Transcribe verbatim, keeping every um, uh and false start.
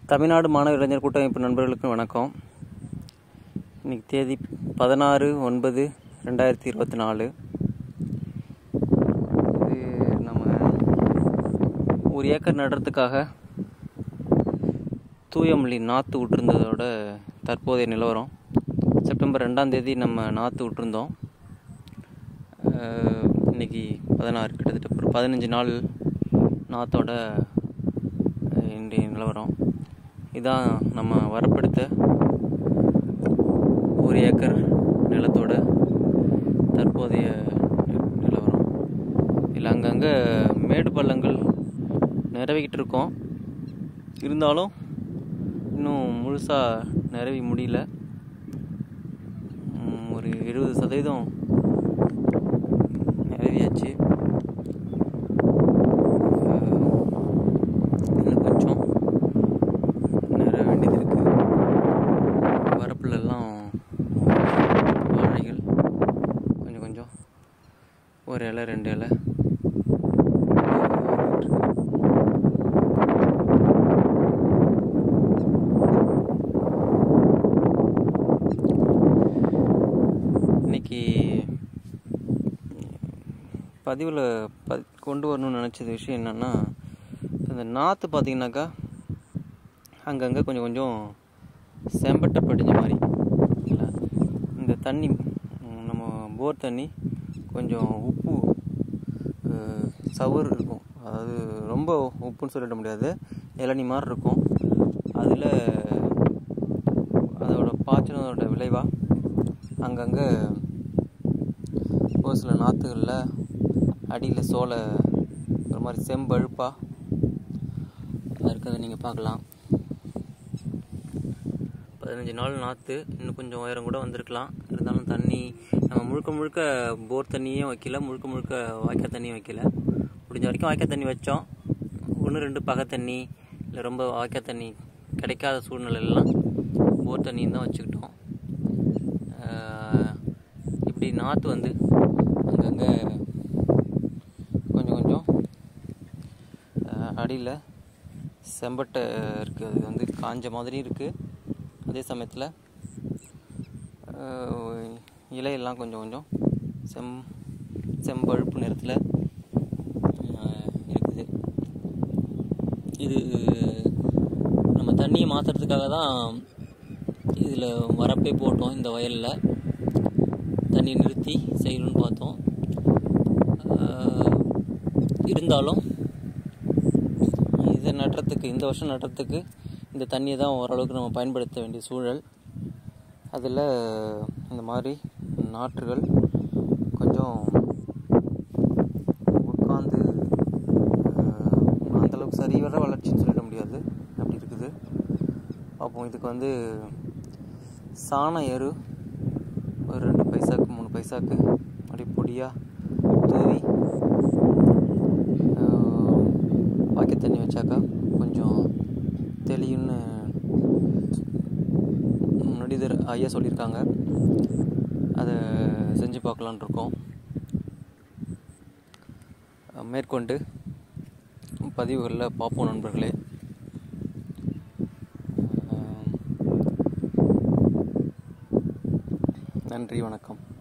தமிழ்நாடு மாணவர் இளைஞர் கூட்டமைப்பு நண்பர்களுக்கு வணக்கம். இன்னைக்கு தேதி பதினாறு ஒன்பது ரெண்டாயிரத்தி இருபத்தி நாலு. இது நம்ம ஒரு ஏக்கர் நடுறதுக்காக தூயமல்லி நாற்று விட்டுருந்ததோட தற்போதைய நிலவரம். செப்டம்பர் ரெண்டாம் தேதி நம்ம நாற்று விட்டுருந்தோம். இன்னைக்கு பதினாறு, கிட்டத்தட்ட ஒரு பதினஞ்சு நாள் நாற்றோட இன்றைய நிலவரம். இதான் நம்ம வரப்படுத்த ஒரு ஏக்கர் நிலத்தோட தற்போதைய நிலவரம். இல்லை அங்கங்கே மேடு பள்ளங்கள் நிறவிக்கிட்டு இருக்கோம். இருந்தாலும் இன்னும் முழுசாக நிறவி முடியல. ஒரு எழுபது சதவீதம் நிறவியாச்சு. இன்னும் கொஞ்சம் நிற வேண்டியது இருக்கு. வரப்புலெல்லாம் வாழைகள் கொஞ்சம் கொஞ்சம் ஒரு இலை ரெண்டு இலை இன்னைக்கு பதிவில் ப கொண்டு வரணும்னு நினச்சது விஷயம் என்னென்னா, இந்த நாற்று பார்த்திங்கனாக்கா அங்கங்கே கொஞ்சம் கொஞ்சம் செம்பட்டை படிஞ்ச மாதிரி இல்லை, இந்த தண்ணி நம்ம போர் தண்ணி கொஞ்சம் உப்பு சவுறு இருக்கும். அதாவது ரொம்ப உப்புன்னு சொல்லிட முடியாது, இளநி மாதிரி இருக்கும். அதில் அதோட பாய்ச்சினதோட விளைவாக அங்கங்கே ஒரு சில நாற்றுகளில் அடியில் சோலை ஒரு மாதிரி செம்பழுப்பாக இருக்கிறத நீங்கள் பார்க்கலாம். பதினஞ்சு நாள் நாற்று, இன்னும் கொஞ்சம் உயரம் கூட வந்திருக்கலாம். இருந்தாலும் தண்ணி நம்ம முழுக்க முழுக்க போர் தண்ணியும் வைக்கல, முழுக்க முழுக்க வாய்க்கால் தண்ணியும் வைக்கல. முடிஞ்ச வரைக்கும் வாய்க்கால் தண்ணி வச்சோம். ஒன்று ரெண்டு பகை தண்ணி இல்லை ரொம்ப வாய்க்கால் தண்ணி கிடைக்காத சூழ்நிலையெல்லாம் போர் தண்ணியும் தான் வச்சுக்கிட்டோம். இப்படி நாற்று வந்து அங்கங்கே கொஞ்சம் கொஞ்சம் அடியில் செம்பட்டை இருக்குது. அது வந்து காஞ்ச மாதிரி இருக்குது. அதே சமயத்தில் இலையெல்லாம் கொஞ்சம் கொஞ்சம் செம் செம்பழுப்பு நிறத்தில் இருக்குது. இது நம்ம தண்ணியை மாற்றுறதுக்காக தான் இதில் வரப்பே போட்டோம். இந்த வயலில் தண்ணி நிறுத்தி செய்யணும்னு பார்த்தோம். இருந்தாலும் இதை நடுறதுக்கு, இந்த வருஷம் நடுறதுக்கு இந்த தண்ணியை தான் ஓரளவுக்கு நம்ம பயன்படுத்த வேண்டிய சூழல். அதில் இந்த மாதிரி நாற்றுகள் கொஞ்சம் உட்காந்து அந்தளவுக்கு சரிவர வளர்ச்சின்னு சொல்லிட முடியாது, அப்படி இருக்குது. பார்ப்போம். இதுக்கு வந்து சாண எரு ஒரு ரெண்டு பைசாக்கு மூணு பைசாக்கு அப்படி பொடியாக தூவி வாய்க்கால் தண்ணி வச்சாக்கா கொஞ்சம் தெளியுன்னு நடிகர் ஐயா சொல்லியிருக்காங்க. அதை செஞ்சு பார்க்கலான் இருக்கோம். மேற்கொண்டு பதிவுகளில் பார்ப்போம் நண்பர்களே. நன்றி, வணக்கம்.